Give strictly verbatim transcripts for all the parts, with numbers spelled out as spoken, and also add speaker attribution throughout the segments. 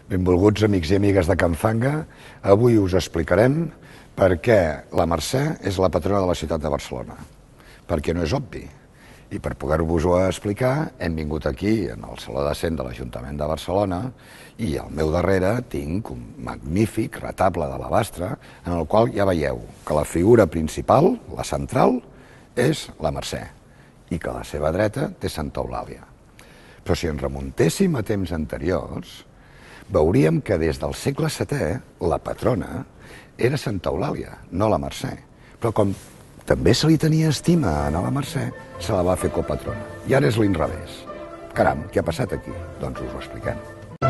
Speaker 1: Benvolguts amics i amigues de Can Fanga, avui us explicarem per què la Mercè és la patrona de la ciutat de Barcelona, perquè no és obvi. I per poder-vos-ho explicar hem vingut aquí, en el Saló de Cent de l'Ajuntament de Barcelona, i al meu darrere tinc un magnífic retable d'alabastre en el qual ja veieu que la figura principal, la central, és la Mercè, i que a la seva dreta té Saint Eulalia. Però si ens remuntéssim a temps anteriors, veuríem que des del segle setè la patrona era Saint Eulalia, no la Mercè. Però com també se li tenia estima a la Mercè, se la va fer copatrona. I ara és l'inrevés. Caram, què ha passat aquí? Doncs us ho expliquem.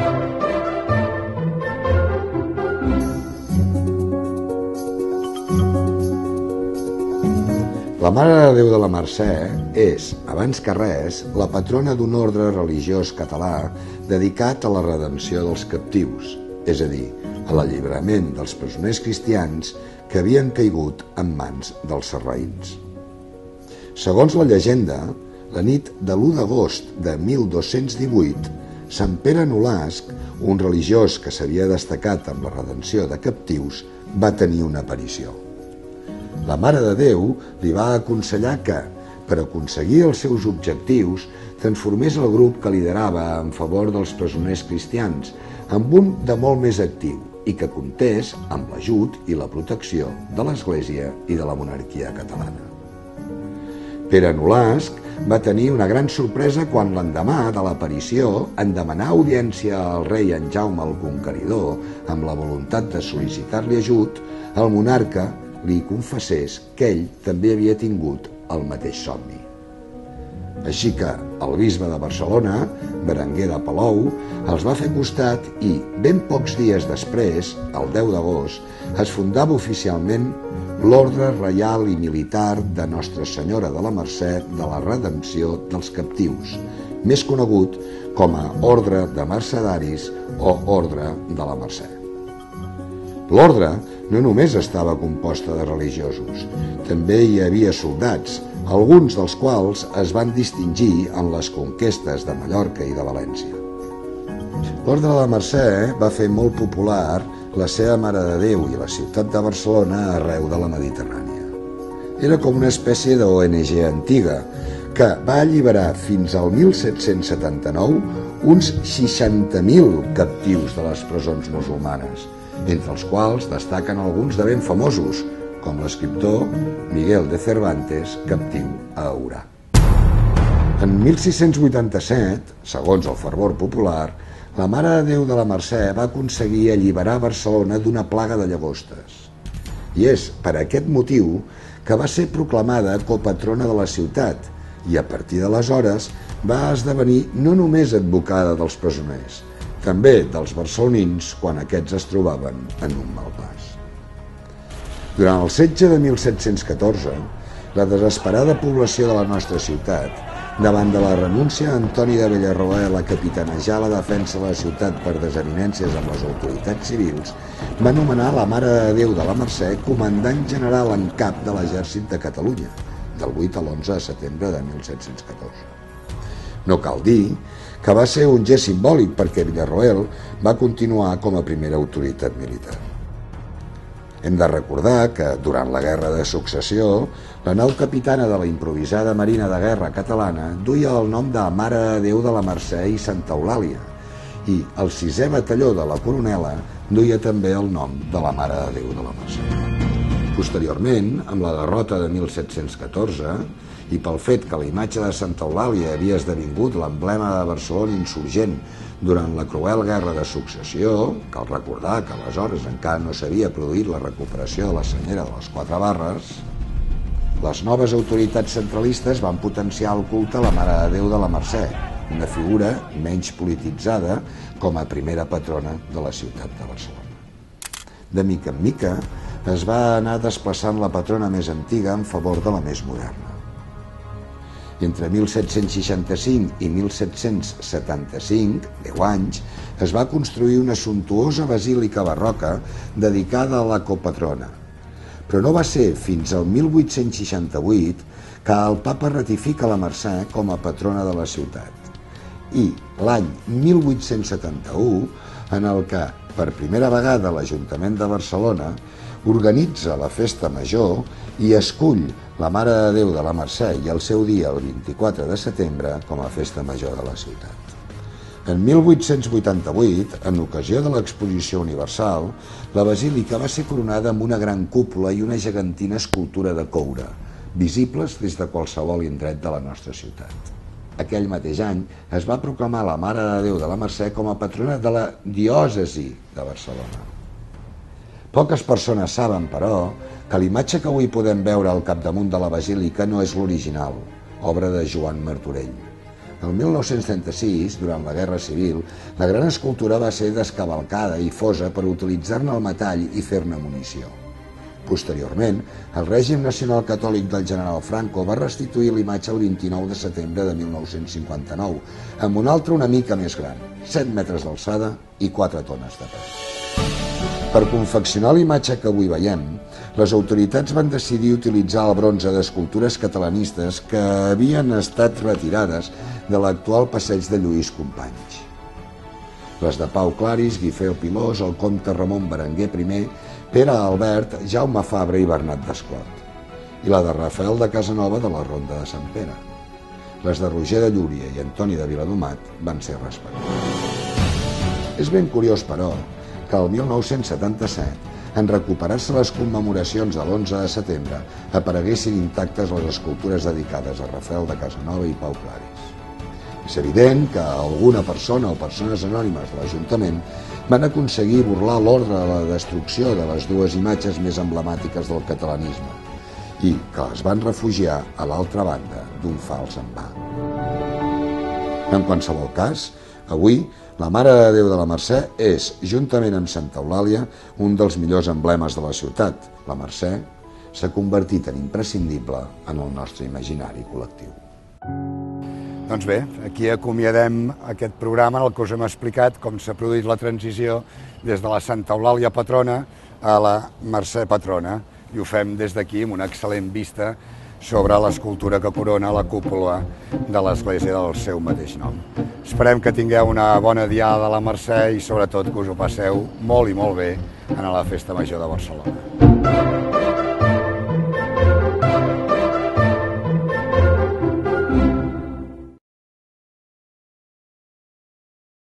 Speaker 1: La Mare de Déu de la Mercè és, abans que res, la patrona d'un ordre religiós català dedicat a la redempció dels captius, és a dir, a l'alliberament dels presoners cristians que havien caigut en mans dels sarraïns. Segons la llegenda, la nit de l'u d'agost de mil dos-cents divuit, Sant Pere Nolasc, un religiós que s'havia destacat amb la redempció de captius, va tenir una aparició. La Mare de Déu li va aconsellar que, per aconseguir els seus objectius, transformés el grup que liderava en favor dels presoners cristians en un de molt més actiu i que comptés amb l'ajut i la protecció de l'Església i de la monarquia catalana. Pere Nolasc va tenir una gran sorpresa quan l'endemà de l'aparició, en demanar audiència al rei en Jaume el Conqueridor amb la voluntat de sol·licitar-li ajut, el monarca li confessés que ell també havia tingut el mateix somni. Així que el bisbe de Barcelona, Berenguer de Palou, els va fer costat i, ben pocs dies després, el deu d'agost, es fundava oficialment l'Orde Reial i Militar de Nostra Senyora de la Mercè de la Redempció dels Captius, més conegut com a Ordre de Mercedaris o Ordre de la Mercè. L'ordre no només estava composta de religiosos, també hi havia soldats, alguns dels quals es van distingir en les conquestes de Mallorca i de València. L'Ordre de la Mercè va fer molt popular la seva Mare de Déu i la ciutat de Barcelona arreu de la Mediterrània. Era com una espècie d'O N G antiga que va alliberar fins al mil set-cents setanta-nou uns seixanta mil captius de les presons musulmanes, entre els quals destaquen alguns de ben famosos, com l'escriptor Miguel de Cervantes, captiu a Aurà. En mil sis-cents vuitanta-set, segons el fervor popular, la Mare de Déu de la Mercè va aconseguir alliberar Barcelona d'una plaga de llagostes. I és per aquest motiu que va ser proclamada copatrona de la ciutat i a partir d'aleshores va esdevenir no només advocada dels presoners, també dels barcelonins quan aquests es trobaven en un mal pas. Durant el setge de mil set-cents catorze, la desesperada població de la nostra ciutat, davant de la renúncia d'Antoni de Villarroel a capitanejar la defensa de la ciutat per desavinences amb les autoritats civils, va nomenar la Mare de Déu de la Mercè comandant general en cap de l'Exèrcit de Catalunya, del vuit a l'onze de setembre de mil set-cents catorze. No cal dir que va ser un gest simbòlic perquè Villarroel va continuar com a primera autoritat militar. Hem de recordar que, durant la Guerra de Successió, la nau capitana de la improvisada Marina de Guerra catalana duia el nom de Mare de Déu de la Mercè i Saint Eulalia, i el sisè batalló de la Coronela duia també el nom de la Mare de Déu de la Mercè. Posteriorment, amb la derrota de mil set-cents catorze, i pel fet que la imatge de Saint Eulalia havia esdevingut l'emblema de Barcelona insurgent durant la cruel Guerra de Successió, cal recordar que aleshores encara no s'havia produït la recuperació de la senyera de les Quatre Barres, les noves autoritats centralistes van potenciar el culte a la Mare de Déu de la Mercè, una figura menys polititzada com a primera patrona de la ciutat de Barcelona. De mica en mica es va anar desplaçant la patrona més antiga en favor de la més moderna. Entre mil set-cents seixanta-cinc i mil set-cents setanta-cinc, deu anys, es va construir una suntuosa basílica barroca dedicada a la copatrona. Però no va ser fins al mil vuit-cents seixanta-vuit que el papa ratifica la Mercè com a patrona de la ciutat. I l'any mil vuit-cents setanta-u en el que, per primera vegada, l'Ajuntament de Barcelona organitza la festa major i escull la Mare de Déu de la Mercè i el seu dia, el vint-i-quatre de setembre, com a festa major de la ciutat. En mil vuit-cents vuitanta-vuit, en ocasió de l'Exposició Universal, la basílica va ser coronada amb una gran cúpula i una gegantina escultura de coure, visibles des de qualsevol indret de la nostra ciutat. Aquell mateix any es va proclamar la Mare de Déu de la Mercè com a patrona de la diòcesi de Barcelona. Poques persones saben, però, que l'imatge que avui podem veure al capdamunt de la basílica no és l'original, obra de Joan Martorell. El mil nou-cents trenta-sis, durant la Guerra Civil, la gran escultura va ser descavalcada i fosa per utilitzar-ne el metall i fer-ne munició. Posteriorment, el règim nacional catòlic del general Franco va restituir l'imatge el vint-i-nou de setembre de mil nou-cents cinquanta-nou, amb una altra una mica més gran, set metres d'alçada i quatre tones de pes. Per confeccionar l'imatge que avui veiem, les autoritats van decidir utilitzar el bronze d'escultures catalanistes que havien estat retirades de l'actual passeig de Lluís Companys. Les de Pau Claris, Guifré Pilós, el comte Ramon Berenguer primer, Pere Albert, Jaume Fabra i Bernat Desclot, i la de Rafael de Casanova de la Ronda de Sant Pere. Les de Roger de Llúria i Antoni de Viladomat van ser respectades. És ben curiós, però, que el mil nou-cents setanta-set, en recuperar-se les commemoracions de l'onze de setembre, apareguessin intactes les escultures dedicades a Rafael de Casanova i Pau Claris. És evident que alguna persona o persones anònimes de l'Ajuntament van aconseguir burlar l'ordre de la destrucció de les dues imatges més emblemàtiques del catalanisme i que les van refugiar a l'altra banda d'un fals envà. En qualsevol cas, avui la Mare de Déu de la Mercè és, juntament amb Santa Eulàlia, un dels millors emblemes de la ciutat. La Mercè s'ha convertit en imprescindible en el nostre imaginari col·lectiu.
Speaker 2: Doncs bé, aquí acomiadem aquest programa en el que us hem explicat com s'ha produït la transició des de la Santa Eulàlia patrona a la Mercè patrona, i ho fem des d'aquí amb una excel·lent vista sobre l'escultura que corona la cúpula de l'església del seu mateix nom. Esperem que tingueu una bona diada a la Mercè i sobretot que us ho passeu molt i molt bé en la Festa Major de Barcelona.